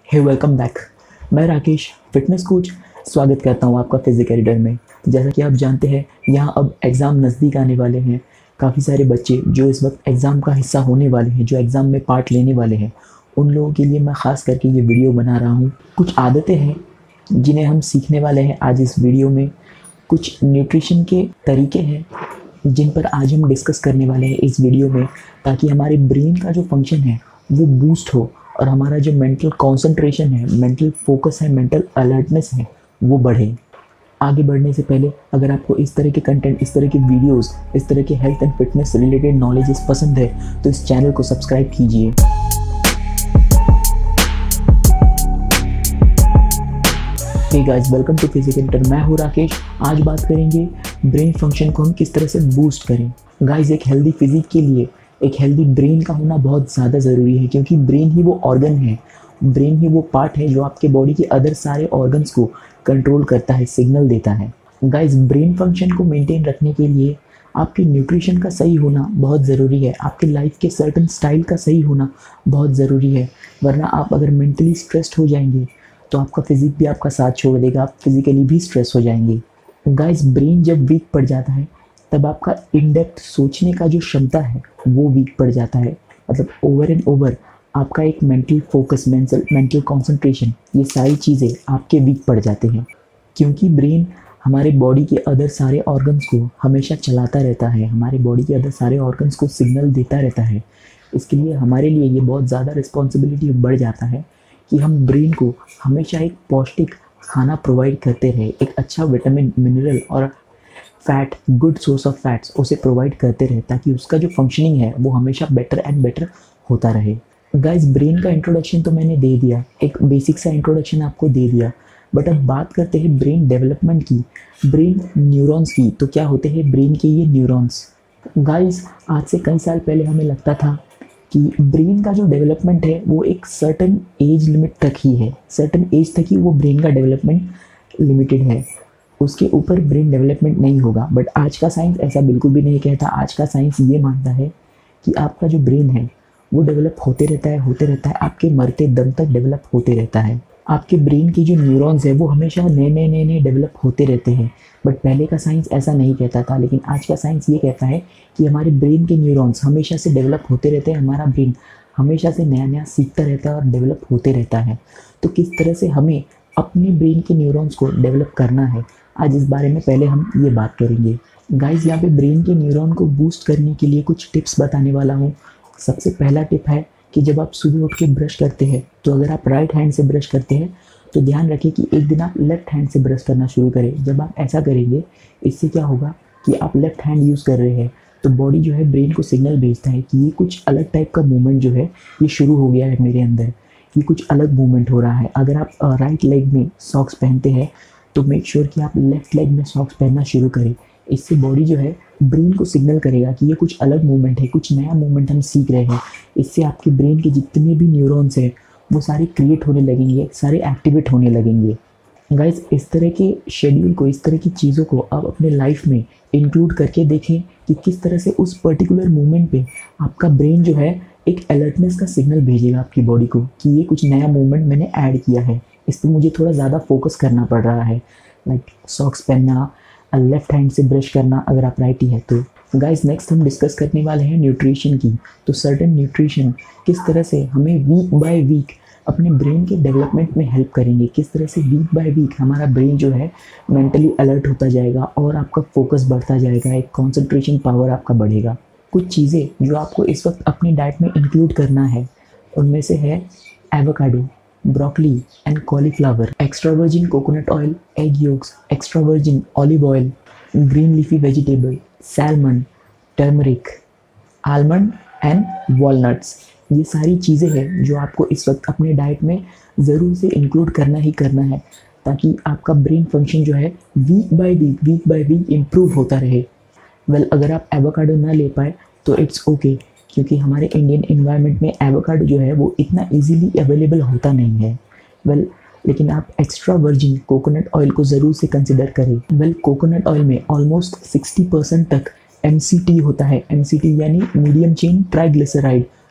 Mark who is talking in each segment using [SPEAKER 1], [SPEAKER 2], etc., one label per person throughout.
[SPEAKER 1] Welcome back. मैं Rakesh fitness coach स्वागत करता हूं आपका फिजिक एडिटर में। जैसा कि आप जानते हैं, यहां अब एग्ज़ाम नज़दीक आने वाले हैं। काफ़ी सारे बच्चे जो इस वक्त एग्ज़ाम का हिस्सा होने वाले हैं, जो एग्ज़ाम में पार्ट लेने वाले हैं, उन लोगों के लिए मैं ख़ास करके ये वीडियो बना रहा हूँ। कुछ आदतें हैं जिन्हें हम सीखने वाले हैं आज इस वीडियो में। कुछ न्यूट्रिशन के तरीके हैं जिन पर आज हम डिस्कस करने वाले हैं इस वीडियो में, ताकि हमारे ब्रेन का जो फंक्शन है वो बूस्ट हो और हमारा जो मेंटल कंसंट्रेशन है, मेंटल फोकस है, मेंटल अलर्टनेस है, वो बढ़े। आगे बढ़ने से पहले अगर आपको इस तरह के कंटेंट, इस तरह के वीडियोस, इस तरह के health and fitness related knowledges पसंद है तो इस चैनल को सब्सक्राइब कीजिए। Hey guys, welcome to Physique Editor. मैं हूँ राकेश। आज बात करेंगे ब्रेन फंक्शन को हम किस तरह से बूस्ट करें। गाइस, एक हेल्दी फिजिक के लिए एक हेल्दी ब्रेन का होना बहुत ज़्यादा ज़रूरी है, क्योंकि ब्रेन ही वो ऑर्गन है, ब्रेन ही वो पार्ट है जो आपके बॉडी के अदर सारे ऑर्गन्स को कंट्रोल करता है, सिग्नल देता है। गाइस, ब्रेन फंक्शन को मेंटेन रखने के लिए आपके न्यूट्रिशन का सही होना बहुत ज़रूरी है, आपके लाइफ के सर्टन स्टाइल का सही होना बहुत ज़रूरी है। वरना आप अगर मेंटली स्ट्रेस्ड हो जाएंगे तो आपका फिजिक भी आपका साथ छोड़ देगा, आप फिजिकली भी स्ट्रेस हो जाएंगे। गाइस, ब्रेन जब वीक पड़ जाता है तब आपका इन डेप्थ सोचने का जो क्षमता है वो वीक पड़ जाता है। मतलब ओवर एंड ओवर आपका एक मेंटल फोकस, मेंटल कंसंट्रेशन, ये सारी चीज़ें आपके वीक पड़ जाते हैं। क्योंकि ब्रेन हमारे बॉडी के अदर सारे ऑर्गन्स को हमेशा चलाता रहता है, हमारे बॉडी के अदर सारे ऑर्गन्स को सिग्नल देता रहता है। इसके लिए हमारे लिए ये बहुत ज़्यादा रिस्पॉन्सिबिलिटी बढ़ जाता है कि हम ब्रेन को हमेशा एक पौष्टिक खाना प्रोवाइड करते रहे, एक अच्छा विटामिन, मिनरल और fat, good source of fats उसे प्रोवाइड करते रहे, ताकि उसका जो फंक्शनिंग है वो हमेशा बेटर एंड बेटर होता रहे। गाइस, ब्रेन का इंट्रोडक्शन तो मैंने दे दिया, एक बेसिक सा इंट्रोडक्शन आपको दे दिया, बट अब बात करते हैं ब्रेन डेवलपमेंट की, ब्रेन न्यूरॉन्स की। तो क्या होते हैं ब्रेन के ये न्यूरॉन्स? गाइस, आज से कई साल पहले हमें लगता था कि ब्रेन का जो डेवलपमेंट है वो एक सर्टन एज लिमिट तक ही है, सर्टन एज तक ही वो ब्रेन का डेवलपमेंट लिमिटेड है, उसके ऊपर ब्रेन डेवलपमेंट नहीं होगा। बट आज का साइंस ऐसा बिल्कुल भी नहीं कहता। आज का साइंस ये मानता है कि आपका जो ब्रेन है वो डेवलप होते रहता है, आपके मरते दम तक डेवलप होते रहता है। आपके ब्रेन के जो न्यूरॉन्स है वो हमेशा नए डेवलप होते रहते हैं। बट पहले का साइंस ऐसा नहीं कहता था, लेकिन आज का साइंस ये कहता है कि हमारे ब्रेन के न्यूरॉन्स हमेशा से डेवलप होते रहते हैं, हमारा ब्रेन हमेशा से नया सीखता रहता है और डेवलप होते रहता है। तो किस तरह से हमें अपने ब्रेन के न्यूरॉन्स को डेवलप करना है, आज इस बारे में पहले हम ये बात करेंगे। गाइस, यहाँ पे ब्रेन के न्यूरॉन को बूस्ट करने के लिए कुछ टिप्स बताने वाला हूँ। सबसे पहला टिप है कि जब आप सुबह उठ के ब्रश करते हैं, तो अगर आप राइट हैंड से ब्रश करते हैं तो ध्यान रखें कि एक दिन आप लेफ्ट हैंड से ब्रश करना शुरू करें। जब आप ऐसा करेंगे, इससे क्या होगा कि आप लेफ्ट हैंड यूज़ कर रहे हैं, तो बॉडी जो है ब्रेन को सिग्नल भेजता है कि ये कुछ अलग टाइप का मूवमेंट जो है ये शुरू हो गया है मेरे अंदर, ये कुछ अलग मूवमेंट हो रहा है। अगर आप राइट लेग में सॉक्स पहनते हैं तो मेक श्योर कि आप लेफ्ट लेग में सॉक्स पहनना शुरू करें। इससे बॉडी जो है ब्रेन को सिग्नल करेगा कि ये कुछ अलग मूवमेंट है, कुछ नया मूवमेंट हम सीख रहे हैं। इससे आपके ब्रेन के जितने भी न्यूरॉन्स हैं वो सारे क्रिएट होने लगेंगे, सारे एक्टिवेट होने लगेंगे। गाइस, इस तरह के शेड्यूल को, इस तरह की चीज़ों को आप अपने लाइफ में इंक्लूड करके देखें कि किस तरह से उस पर्टिकुलर मूवमेंट पे आपका ब्रेन जो है एक अलर्टनेस का सिग्नल भेजेगा आपकी बॉडी को कि ये कुछ नया मूवमेंट मैंने ऐड किया है, इस पर मुझे थोड़ा ज़्यादा फोकस करना पड़ रहा है। लाइक सॉक्स पहनना, लेफ्ट हैंड से ब्रश करना अगर आप राइट ही है तो। गाइस, नेक्स्ट हम डिस्कस करने वाले हैं न्यूट्रिशन की। तो सर्टेन न्यूट्रिशन किस तरह से हमें वीक बाय वीक अपने ब्रेन के डेवलपमेंट में हेल्प करेंगे, किस तरह से वीक बाय वीक हमारा ब्रेन जो है मेंटली अलर्ट होता जाएगा और आपका फोकस बढ़ता जाएगा, एक कॉन्सेंट्रेशन पावर आपका बढ़ेगा। कुछ चीज़ें जो आपको इस वक्त अपनी डाइट में इंक्लूड करना है, उनमें से है avocado, broccoli and cauliflower, extra virgin coconut oil, egg yolks, extra virgin olive oil, green leafy vegetable, salmon, turmeric, almond and walnuts. ये सारी चीज़ें हैं जो आपको इस वक्त अपने डाइट में ज़रूर से इंक्लूड करना ही करना है, ताकि आपका ब्रेन फंक्शन जो है वीक बाय वीक इम्प्रूव होता रहे। अगर आप एवोकाडो ना ले पाए तो इट्स ओके, क्योंकि हमारे इंडियन एनवायरनमेंट में एवोकाडो जो है वो इतना इजीली अवेलेबल होता नहीं है। लेकिन आप एक्स्ट्रा वर्जिन कोकोनट ऑयल को ज़रूर से कंसिडर करें। कोकोनट ऑयल में ऑलमोस्ट 60% तक MCT होता है। MCT यानी मीडियम चेन ट्राइग्लिसराइड,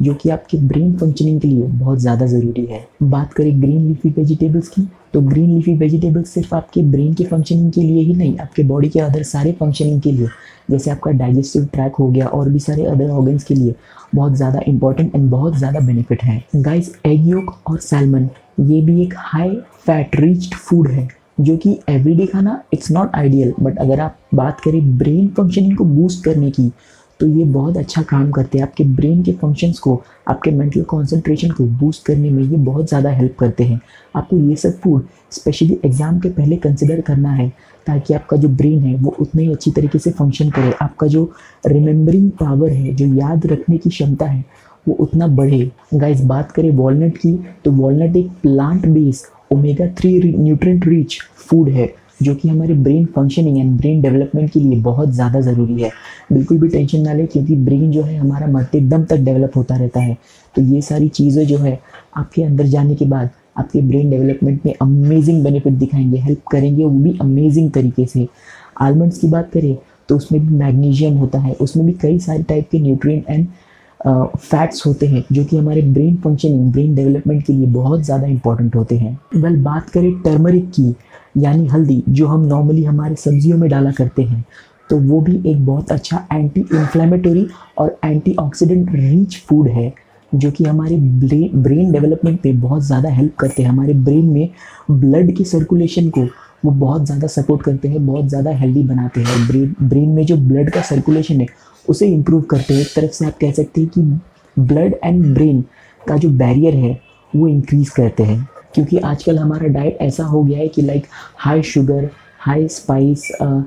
[SPEAKER 1] जो कि आपके ब्रेन फंक्शनिंग के लिए बहुत ज़्यादा ज़रूरी है। बात करें ग्रीन लीफी वेजिटेबल्स की, तो ग्रीन लीफी वेजिटेबल्स सिर्फ आपके ब्रेन के फंक्शनिंग के लिए ही नहीं, आपके बॉडी के अदर सारे फंक्शनिंग के लिए, जैसे आपका डाइजेस्टिव ट्रैक हो गया और भी सारे अदर ऑर्गन्स के लिए बहुत ज़्यादा इंपॉर्टेंट एंड बहुत ज़्यादा बेनिफिट है। गाइस, एग योक और सैल्मन ये भी एक हाई फैट रिच्ड फूड है जो कि एवरीडे खाना इट्स नॉट आइडियल, बट अगर आप बात करें ब्रेन फंक्शनिंग को बूस्ट करने की तो ये बहुत अच्छा काम करते हैं। आपके ब्रेन के फंक्शंस को, आपके मेंटल कंसंट्रेशन को बूस्ट करने में ये बहुत ज़्यादा हेल्प करते हैं। आपको ये सब फूड स्पेशली एग्ज़ाम के पहले कंसिडर करना है ताकि आपका जो ब्रेन है वो उतने ही अच्छी तरीके से फंक्शन करे, आपका जो रिमेंबरिंग पावर है, जो याद रखने की क्षमता है, वो उतना बढ़े। गाइस, बात करें वॉलनट की, तो वॉलनट एक plant based omega 3 nutrient rich food है जो कि हमारे brain functioning and brain development के लिए बहुत ज़्यादा ज़रूरी है। बिल्कुल भी टेंशन ना ले, क्योंकि ब्रेन जो है हमारा मरते दम तक डेवलप होता रहता है। तो ये सारी चीज़ें जो है आपके अंदर जाने के बाद आपके ब्रेन डेवलपमेंट में अमेजिंग बेनिफिट दिखाएंगे, हेल्प करेंगे, वो भी अमेजिंग तरीके से। आलमंड्स की बात करें तो उसमें भी मैग्नीशियम होता है, उसमें भी कई सारे टाइप के न्यूट्रिएंट एंड फैट्स होते हैं जो कि हमारे ब्रेन फंक्शनिंग, ब्रेन डेवलपमेंट के लिए बहुत ज़्यादा इंपॉर्टेंट होते हैं। वेल, बात करें टर्मरिक की, यानी हल्दी, जो हम नॉर्मली हमारे सब्जियों में डाला करते हैं, तो वो भी एक बहुत अच्छा एंटी इन्फ्लेमेटरी और एंटीऑक्सीडेंट रिच फूड है जो कि हमारे ब्रेन डेवलपमेंट में बहुत ज़्यादा हेल्प करते हैं। हमारे ब्रेन में ब्लड की सर्कुलेशन को वो बहुत ज़्यादा सपोर्ट करते हैं, बहुत ज़्यादा हेल्दी बनाते हैं। ब्रेन में जो ब्लड का सर्कुलेशन है उसे इम्प्रूव करते हैं। एक तरफ से आप कह सकते हैं कि ब्लड एंड ब्रेन का जो बैरियर है वो इंक्रीज़ करते हैं, क्योंकि आजकल हमारा डाइट ऐसा हो गया है कि like high sugar, high spice,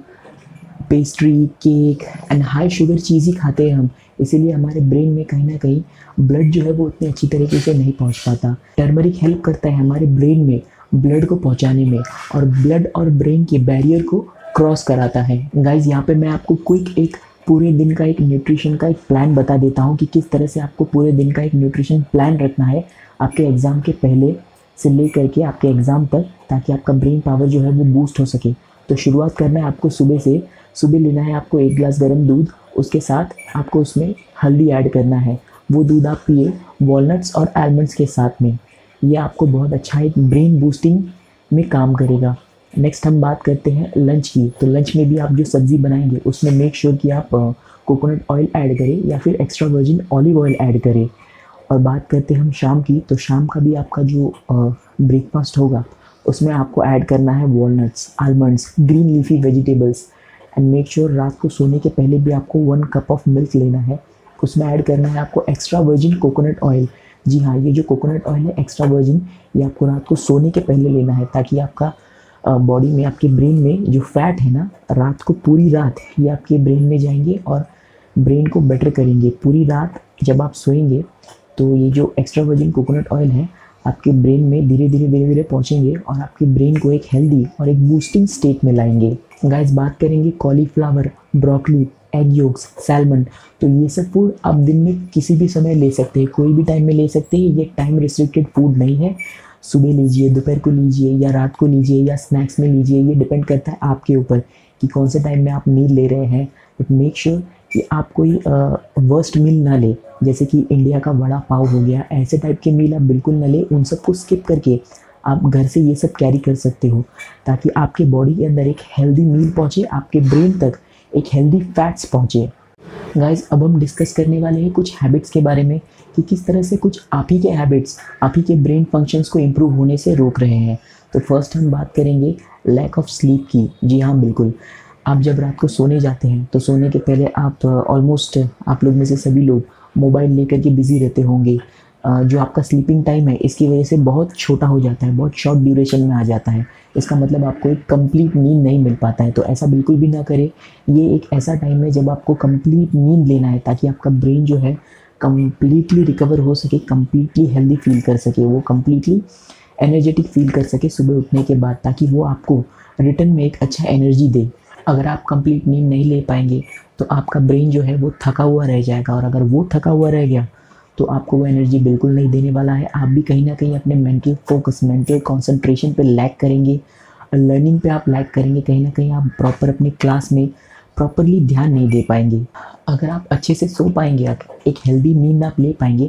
[SPEAKER 1] pastry, cake and high sugar चीज़ ही खाते हैं हम, इसीलिए हमारे ब्रेन में कहीं ना कहीं ब्लड जो है वो उतनी अच्छी तरीके से नहीं पहुंच पाता। टर्मरिक हेल्प करता है हमारे ब्रेन में ब्लड को पहुंचाने में और ब्लड और ब्रेन के बैरियर को क्रॉस कराता है। गाइज, यहाँ पे मैं आपको क्विक एक पूरे दिन का एक न्यूट्रिशन का एक प्लान बता देता हूँ कि किस तरह से आपको पूरे दिन का एक न्यूट्रिशन प्लान रखना है आपके एग्ज़ाम के पहले से ले करके आपके एग्ज़ाम तक, ताकि आपका ब्रेन पावर जो है वो बूस्ट हो सके। तो शुरुआत करना है आपको सुबह लेना है आपको 1 गिलास गर्म दूध, उसके साथ आपको उसमें हल्दी ऐड करना है। वो दूध आप पिए वॉलनट्स और आलमंड्स के साथ में, ये आपको बहुत अच्छा एक ब्रेन बूस्टिंग में काम करेगा। नेक्स्ट हम बात करते हैं लंच की, तो लंच में भी आप जो सब्ज़ी बनाएंगे उसमें मेक श्योर कि आप कोकोनट ऑयल ऐड करें या फिर extra virgin olive oil add करें। और बात करते हैं हम शाम की, तो शाम का भी आपका जो ब्रेकफास्ट होगा उसमें आपको ऐड करना है walnuts, almonds, green leafy vegetables and make sure रात को सोने के पहले भी आपको 1 कप ऑफ मिल्क लेना है। उसमें ऐड करना है आपको एक्स्ट्रा वर्जिन कोकोनट ऑयल। जी हाँ, ये जो कोकोनट ऑयल है एक्स्ट्रा वर्जिन, ये आपको रात को सोने के पहले लेना है ताकि आपका बॉडी में, आपके ब्रेन में जो फैट है ना, रात को पूरी रात ये आपके ब्रेन में जाएंगे और ब्रेन को बेटर करेंगे। पूरी रात जब आप सोएंगे तो ये जो एक्स्ट्रा वर्जिन कोकोनट ऑयल है आपके ब्रेन में धीरे धीरे पहुंचेंगे और आपके ब्रेन को एक हेल्दी और एक बूस्टिंग स्टेट में लाएंगे। गाइस, बात करेंगे cauliflower, broccoli, egg yolks, salmon, तो ये सब फूड आप दिन में किसी भी समय ले सकते हैं, कोई भी टाइम में ले सकते हैं। ये टाइम रिस्ट्रिक्टेड फूड नहीं है। सुबह लीजिए, दोपहर को लीजिए या रात को लीजिए या स्नैक्स में लीजिए, ये डिपेंड करता है आपके ऊपर कि कौन से टाइम में आप मील ले रहे हैं। बट मेक श्योर कि आप कोई वर्स्ट मील ना ले, जैसे कि इंडिया का वड़ा पाव हो गया, ऐसे टाइप के मील आप बिल्कुल ना ले। उन सबको स्किप करके आप घर से ये सब कैरी कर सकते हो ताकि आपके बॉडी के अंदर एक हेल्दी मील पहुँचे, आपके ब्रेन तक एक हेल्दी फैट्स पहुँचे। गाइज, अब हम डिस्कस करने वाले हैं कुछ हैबिट्स के बारे में कि किस तरह से कुछ आप ही के हैबिट्स आप ही के ब्रेन फंक्शंस को इम्प्रूव होने से रोक रहे हैं। तो फर्स्ट हम बात करेंगे लैक ऑफ स्लीप की। जी हाँ, बिल्कुल, आप जब रात को सोने जाते हैं तो सोने के पहले आप ऑलमोस्ट आप लोग में से सभी लोग मोबाइल लेकर के बिजी रहते होंगे। जो आपका स्लीपिंग टाइम है इसकी वजह से बहुत छोटा हो जाता है, बहुत शॉर्ट ड्यूरेशन में आ जाता है। इसका मतलब आपको एक कंप्लीट नींद नहीं मिल पाता है। तो ऐसा बिल्कुल भी ना करें। ये एक ऐसा टाइम है जब आपको कंप्लीट नींद लेना है ताकि आपका ब्रेन जो है कंप्लीटली रिकवर हो सके, कंप्लीटली हेल्दी फील कर सके, वो कंप्लीटली एनर्जेटिक फील कर सके सुबह उठने के बाद, ताकि वो आपको रिटर्न में एक अच्छा एनर्जी दे। अगर आप कंप्लीट नींद नहीं ले पाएंगे तो आपका ब्रेन जो है वो थका हुआ रह जाएगा, और अगर वो थका हुआ रह गया तो आपको वो एनर्जी बिल्कुल नहीं देने वाला है। आप भी कहीं ना कहीं अपने मेंटल फोकस, मेंटल कंसंट्रेशन पे लैग करेंगे, लर्निंग पे आप लैग करेंगे। कहीं ना कहीं आप प्रॉपर अपनी क्लास में प्रॉपरली ध्यान नहीं दे पाएंगे। अगर आप अच्छे से सो पाएंगे, एक हेल्दी नींद आप ले पाएंगे,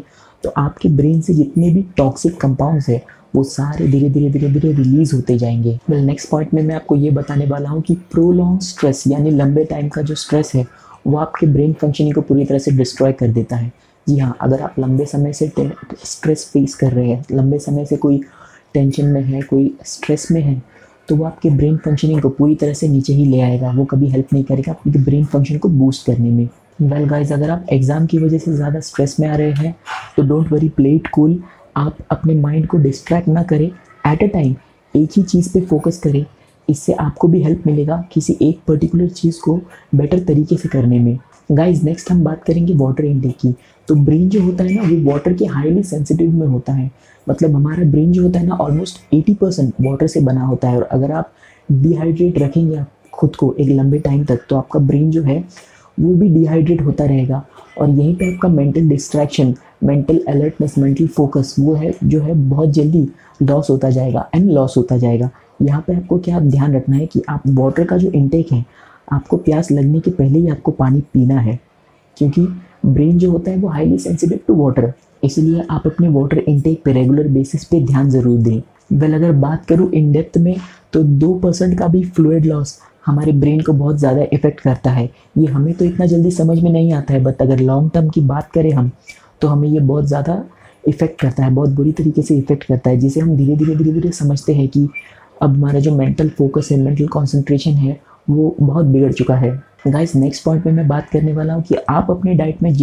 [SPEAKER 1] तो आपके ब्रेन से जितने भी टॉक्सिक कंपाउंड्स है वो सारे धीरे धीरे धीरे धीरे रिलीज होते जाएंगे। वेल नेक्स्ट पॉइंट में मैं आपको ये बताने वाला हूँ कि प्रोलॉन्ग स्ट्रेस यानी लंबे टाइम का जो स्ट्रेस है वो आपके ब्रेन फंक्शनिंग को पूरी तरह से डिस्ट्रॉय कर देता है। जी हाँ, अगर आप लंबे समय से स्ट्रेस फेस कर रहे हैं, लंबे समय से कोई टेंशन में है, कोई स्ट्रेस में है, तो वो आपके ब्रेन फंक्शनिंग को पूरी तरह से नीचे ही ले आएगा। वो कभी हेल्प नहीं करेगा आपके ब्रेन फंक्शन को बूस्ट करने में। वेल गाइस, अगर आप एग्ज़ाम की वजह से ज़्यादा स्ट्रेस में आ रहे हैं तो don't worry, play it cool. आप अपने माइंड को डिस्ट्रैक्ट ना करें, एट अ टाइम एक ही चीज़ पे फोकस करें। इससे आपको भी हेल्प मिलेगा किसी एक पर्टिकुलर चीज़ को बेटर तरीके से करने में। गाइज नेक्स्ट हम बात करेंगे वाटर इनटेक की। तो ब्रेन जो होता है ना वो वाटर के हाईली सेंसिटिव में होता है। मतलब हमारा ब्रेन जो होता है ना ऑलमोस्ट 80% वाटर से बना होता है। और अगर आप डिहाइड्रेट रखेंगे आप खुद को एक लंबे टाइम तक तो आपका ब्रेन जो है वो भी डिहाइड्रेट होता रहेगा। और यहीं पे आपका mental distraction, mental alertness, mental focus वो है जो है बहुत जल्दी लॉस होता जाएगा एंड लॉस होता जाएगा। यहाँ पे आपको क्या ध्यान रखना है कि आप वाटर का जो इनटेक है, आपको प्यास लगने के पहले ही आपको पानी पीना है, क्योंकि ब्रेन जो होता है वो हाईली सेंसिटिव टू वाटर। इसलिए आप अपने वाटर इनटेक पे रेगुलर बेसिस पे ध्यान ज़रूर दें। वेल अगर बात करूँ इन डेप्थ में तो 2% का भी फ्लूइड लॉस हमारे ब्रेन को बहुत ज़्यादा इफेक्ट करता है। ये हमें तो इतना जल्दी समझ में नहीं आता है, बट अगर लॉन्ग टर्म की बात करें हम तो हमें ये बहुत ज़्यादा इफेक्ट करता है, बहुत बुरी तरीके से इफेक्ट करता है, जिसे हम धीरे धीरे समझते हैं कि अब हमारा जो मेंटल फोकस है, मेंटल कॉन्सेंट्रेशन है वो बहुत बिगड़ चुका है। गाइस नेक्स्ट पॉइंट में मैं बात करने वाला हूँ कि आप अपने डाइट में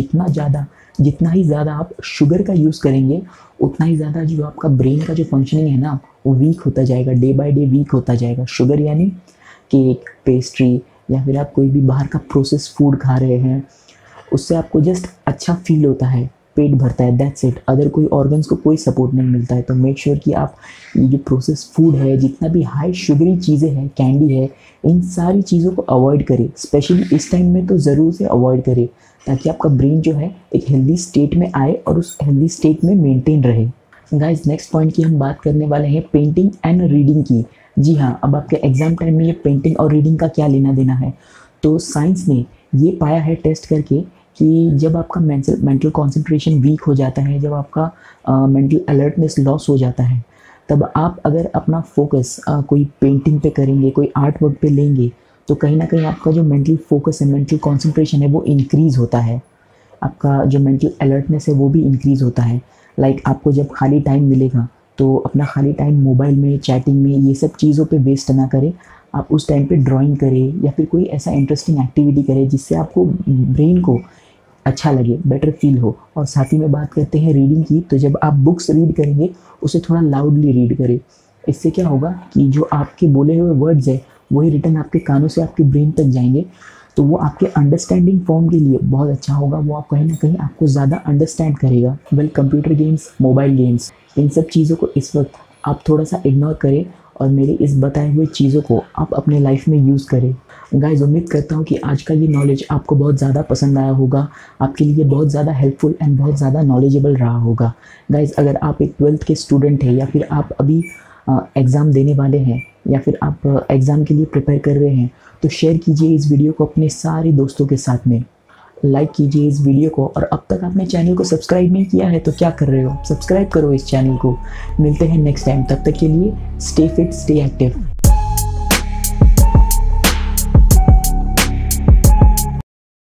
[SPEAKER 1] जितना ही ज़्यादा आप शुगर का यूज़ करेंगे उतना ही ज़्यादा जो आपका ब्रेन का जो फंक्शनिंग है ना वो वीक होता जाएगा, डे बाय डे वीक होता जाएगा। शुगर यानी केक, पेस्ट्री या फिर आप कोई भी बाहर का प्रोसेस फूड खा रहे हैं, उससे आपको जस्ट अच्छा फील होता है, पेट भरता है, दैट्स इट। अदर कोई ऑर्गन्स को कोई सपोर्ट नहीं मिलता है। तो मेक श्योर कि आप ये जो प्रोसेस फूड है, जितना भी हाई शुगरी चीज़ें हैं, कैंडी है, इन सारी चीज़ों को अवॉइड करें। स्पेशली इस टाइम में तो ज़रूर से अवॉइड करें ताकि आपका ब्रेन जो है एक हेल्दी स्टेट में आए और उस हेल्दी स्टेट में मेंटेन रहे। गाइस नेक्स्ट पॉइंट की हम बात करने वाले हैं पेंटिंग एंड रीडिंग की। जी हाँ, अब आपके एग्जाम टाइम में ये पेंटिंग और रीडिंग का क्या लेना देना है। तो साइंस ने ये पाया है टेस्ट करके कि जब आपका मेंटल कॉन्सेंट्रेशन वीक हो जाता है, जब आपका मेंटल अलर्टनेस लॉस हो जाता है, तब आप अगर अपना फोकस कोई पेंटिंग पे करेंगे, कोई आर्ट वर्क पे लेंगे तो कहीं ना कहीं आपका जो मेंटल फोकस है, मेंटल कॉन्सेंट्रेशन है वो इंक्रीज़ होता है। आपका जो मेंटल अलर्टनेस है वो भी इंक्रीज़ होता है। लाइक आपको जब खाली टाइम मिलेगा तो अपना खाली टाइम मोबाइल में, चैटिंग में, ये सब चीज़ों पे वेस्ट ना करें। आप उस टाइम पे ड्राइंग करें या फिर कोई ऐसा इंटरेस्टिंग एक्टिविटी करें जिससे आपको ब्रेन को अच्छा लगे, बेटर फील हो। और साथ ही में बात करते हैं रीडिंग की, तो जब आप बुक्स रीड करेंगे उसे थोड़ा लाउडली रीड करें। इससे क्या होगा कि जो आपके बोले हुए वर्ड्स है वही रिटर्न आपके कानों से आपके ब्रेन तक जाएंगे, तो वो आपके अंडरस्टैंडिंग फॉर्म के लिए बहुत अच्छा होगा। वो आप कहीं ना कहीं आपको ज़्यादा अंडरस्टैंड करेगा। Well computer games, mobile games, इन सब चीज़ों को इस वक्त आप थोड़ा सा इग्नोर करें और मेरे इस बताए हुए चीज़ों को आप अपने लाइफ में यूज़ करें। गाइस उम्मीद करता हूँ कि आज का ये नॉलेज आपको बहुत ज़्यादा पसंद आया होगा, आपके लिए बहुत ज़्यादा हेल्पफुल एंड बहुत ज़्यादा नॉलेजेबल रहा होगा। गाइस अगर आप एक 12th के स्टूडेंट हैं या फिर आप अभी एग्ज़ाम देने वाले हैं या फिर आप एग्ज़ाम के लिए प्रिपेयर कर रहे हैं तो शेयर कीजिए इस वीडियो को अपने सारे दोस्तों के साथ में, लाइक कीजिए इस वीडियो को। और अब तक आपने चैनल को सब्सक्राइब नहीं किया है तो क्या कर रहे हो, सब्सक्राइब करो इस चैनल को। मिलते हैं नेक्स्ट टाइम, तब तक के लिए स्टे फिट, स्टे एक्टिव।